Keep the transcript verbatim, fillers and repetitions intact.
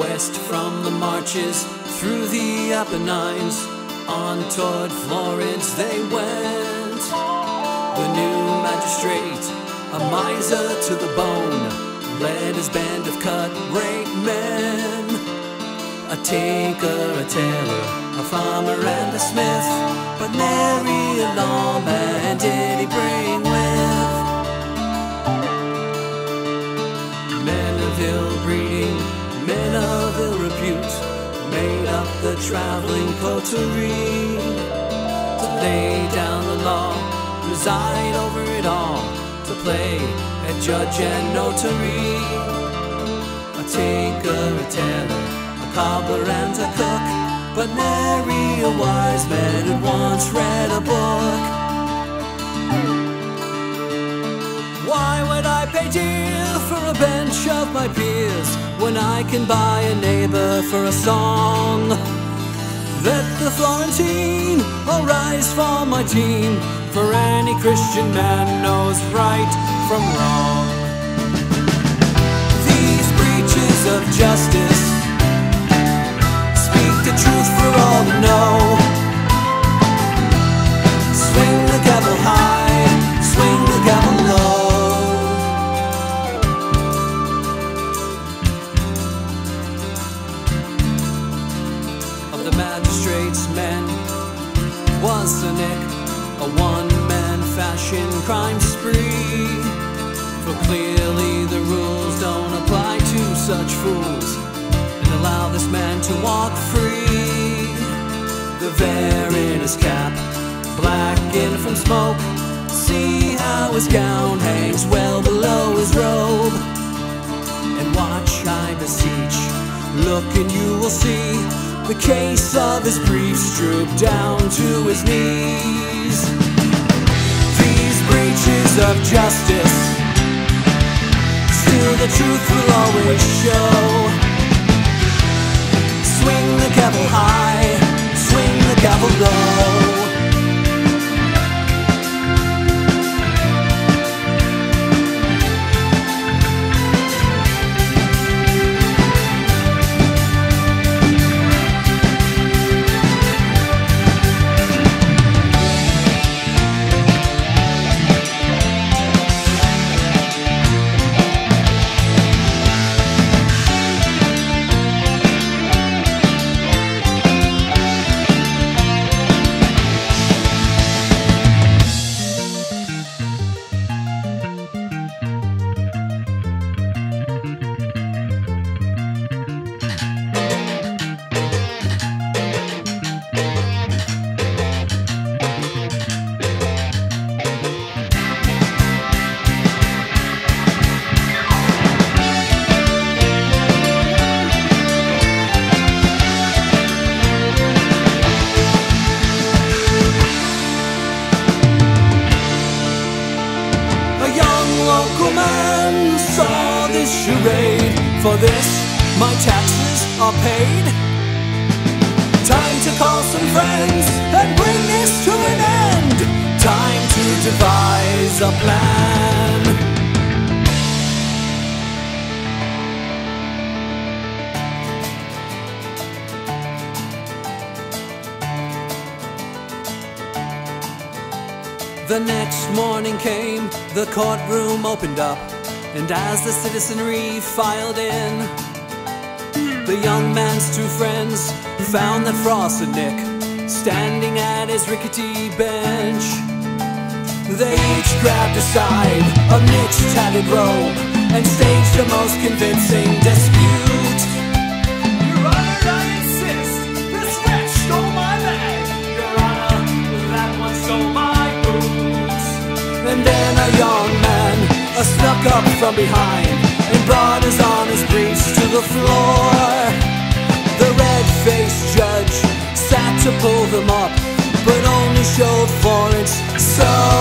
west from the marches, through the Apennines, on toward Florence they went. The new magistrate, a miser to the bone, led his band of cut-rate men. A tinker, a tailor, a farmer and a smith, but nary a lawman did he bring with. Men of ill breeding, men of ill repute, made up the traveling coterie to lay down the law, preside over it all, to play at judge and notary. A tinker, a tailor, a cobbler and a cook, but nary a wise man had once read a book. Why would I pay dear for a bench of my peers, when I can buy a neighbor for a song? Let the Florentine all rise for my team, for any Christian man knows right from wrong. These breaches of justice speak the truth for all to know. Swing the gavel high, swing the gavel low. Of the magistrates' men was cynic, a one-man fashion crime spree. For clearly the rules don't apply to such fools, and allow this man to walk free. The veil in his cap, blackened from smoke, see how his gown hangs well below his robe. And watch, I beseech, look and you will see the case of his briefs droop down to his knees. These breaches of justice, still the truth will always show. Swing the gavel high, swing the gavel low. Saw this charade, for this my taxes are paid. Time to call some friends and bring this to an end. Time to devise a plan. The next morning came, the courtroom opened up, and as the citizenry filed in, the young man's two friends found that Frost and Nick standing at his rickety bench. They each grabbed a side of Nick's tattered robe and staged a most convincing dispute. Your Honor, I insist, this wretch stole my bag. Your Honor, that one stole my boots. And then a young man Uh, snuck up from behind and brought his honest briefs to the floor. The red-faced judge sat to pull them up, but only showed Florence so